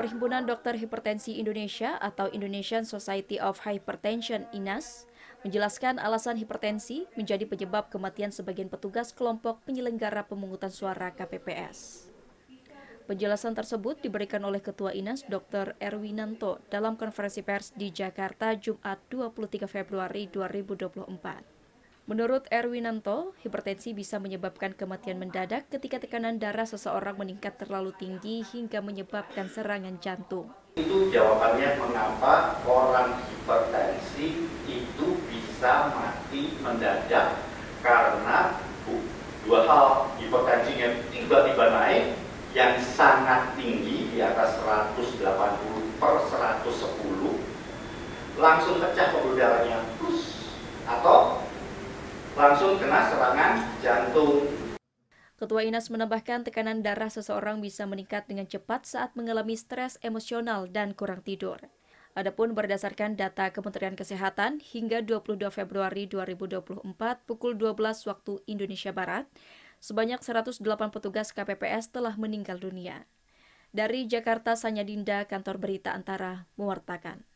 Perhimpunan Dokter Hipertensi Indonesia atau Indonesian Society of Hypertension (INAS) menjelaskan alasan hipertensi menjadi penyebab kematian sebagian petugas kelompok penyelenggara pemungutan suara KPPS. Penjelasan tersebut diberikan oleh Ketua INAS Dr. Erwinanto dalam konferensi pers di Jakarta Jumat 23 Februari 2024. Menurut Erwinanto, hipertensi bisa menyebabkan kematian mendadak ketika tekanan darah seseorang meningkat terlalu tinggi hingga menyebabkan serangan jantung. Itu jawabannya mengapa orang hipertensi itu bisa mati mendadak karena dua hal, hipertensinya tiba-tiba naik yang sangat tinggi di atas 180/110, langsung pecah pembuluh darahnya, atau langsung kena serangan jantung. Ketua INAS menambahkan tekanan darah seseorang bisa meningkat dengan cepat saat mengalami stres emosional dan kurang tidur. Adapun berdasarkan data Kementerian Kesehatan, hingga 22 Februari 2024 pukul 12 waktu Indonesia Barat, sebanyak 108 petugas KPPS telah meninggal dunia. Dari Jakarta, Sanya Dinda, Kantor Berita Antara, mewartakan.